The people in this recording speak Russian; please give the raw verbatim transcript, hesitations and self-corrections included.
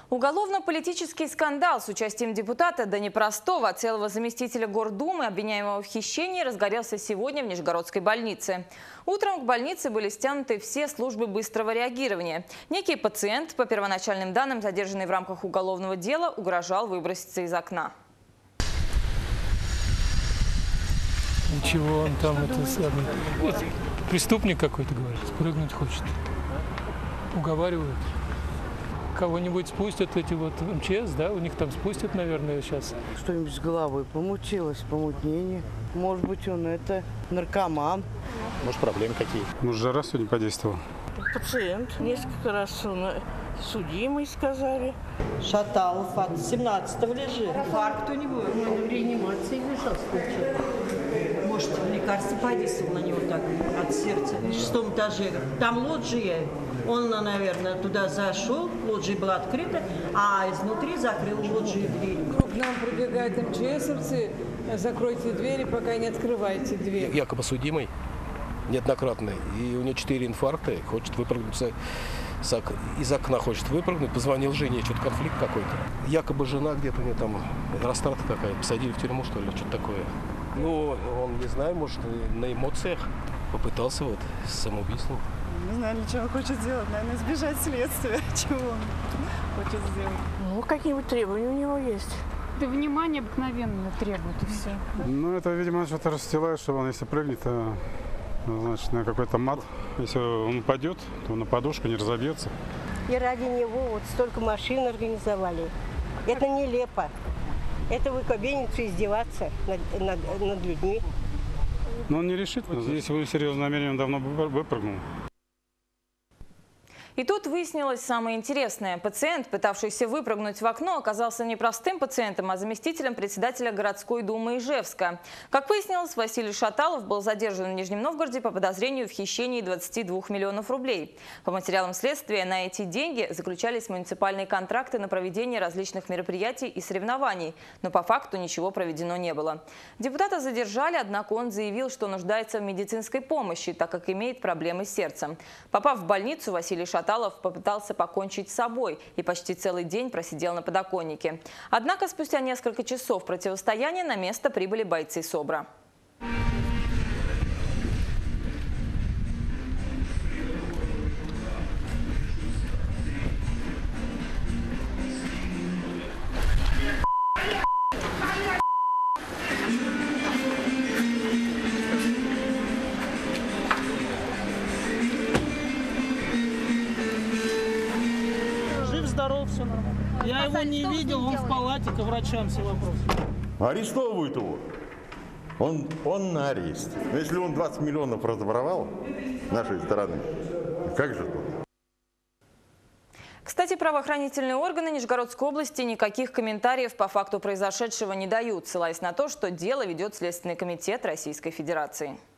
Уголовно-политический скандал с участием депутата, да не простого, а целого заместителя Гордумы, обвиняемого в хищении, разгорелся сегодня в Нижегородской больнице. Утром к больнице были стянуты все службы быстрого реагирования. Некий пациент, по первоначальным данным, задержанный в рамках уголовного дела, угрожал выброситься из окна. Ничего, он там это самый... Вот, преступник какой-то, говорит, спрыгнуть хочет. Уговаривают. Кого-нибудь спустят эти вот эм че эс, да? У них там спустят, наверное, сейчас. Что-нибудь с головой помутилось, помутнение. Может быть, он это наркоман. Может, проблемы какие? Может, жара сегодня подействовала? Пациент. Несколько раз он судимый, сказали. Шаталов от семнадцатого лежит. Инфаркт у него. Он в реанимации лежал сколько. Может, лекарство подействовало на него так от сердца. На шестом этаже. Там лоджия. Он, наверное, туда зашел, лоджия была открыта, а изнутри закрыл лоджию дверь. К нам прибегают эм че эсовцы, закройте двери, пока не открывайте дверь. Якобы судимый, неоднократный, и у него четыре инфаркта, хочет выпрыгнуть из окна, хочет выпрыгнуть, позвонил жене, что-то конфликт какой-то. Якобы жена где-то у нее там, растрата какая-то, посадили в тюрьму, что ли, что-то такое. Ну, он, не знаю, может, на эмоциях попытался вот с самоубийством. Не знаю, для чего он хочет сделать. Наверное, избежать следствия. Чего он хочет сделать? Ну, какие-нибудь требования у него есть. Да внимание обыкновенно требует, и все. Ну, это, видимо, что-то расстилает, чтобы он, если прыгнет, то, значит, на какой-то мат. Если он упадет, то на подушку не разобьется. И ради него вот столько машин организовали. Это нелепо. Это выкобениться, издеваться над, над, над людьми. Но он не решит. Если вы серьезно намерен, он давно бы выпрыгнул. И тут выяснилось самое интересное. Пациент, пытавшийся выпрыгнуть в окно, оказался не простым пациентом, а заместителем председателя городской думы Ижевска. Как выяснилось, Василий Шаталов был задержан в Нижнем Новгороде по подозрению в хищении двадцати двух миллионов рублей. По материалам следствия, на эти деньги заключались муниципальные контракты на проведение различных мероприятий и соревнований, но по факту ничего проведено не было. Депутата задержали, однако он заявил, что нуждается в медицинской помощи, так как имеет проблемы с сердцем. Попав в больницу, Василий Шаталов попытался покончить с собой и почти целый день просидел на подоконнике. Однако спустя несколько часов противостояния на место прибыли бойцы СОБРа. Здоров, все нормально. Я его не видел, он в палате, к врачам все вопросы. Арестовывают его. Он, он на арест. Но если он двадцать миллионов разворовал нашей стороны, как же тут? Кстати, правоохранительные органы Нижегородской области никаких комментариев по факту произошедшего не дают, ссылаясь на то, что дело ведет Следственный комитет Российской Федерации.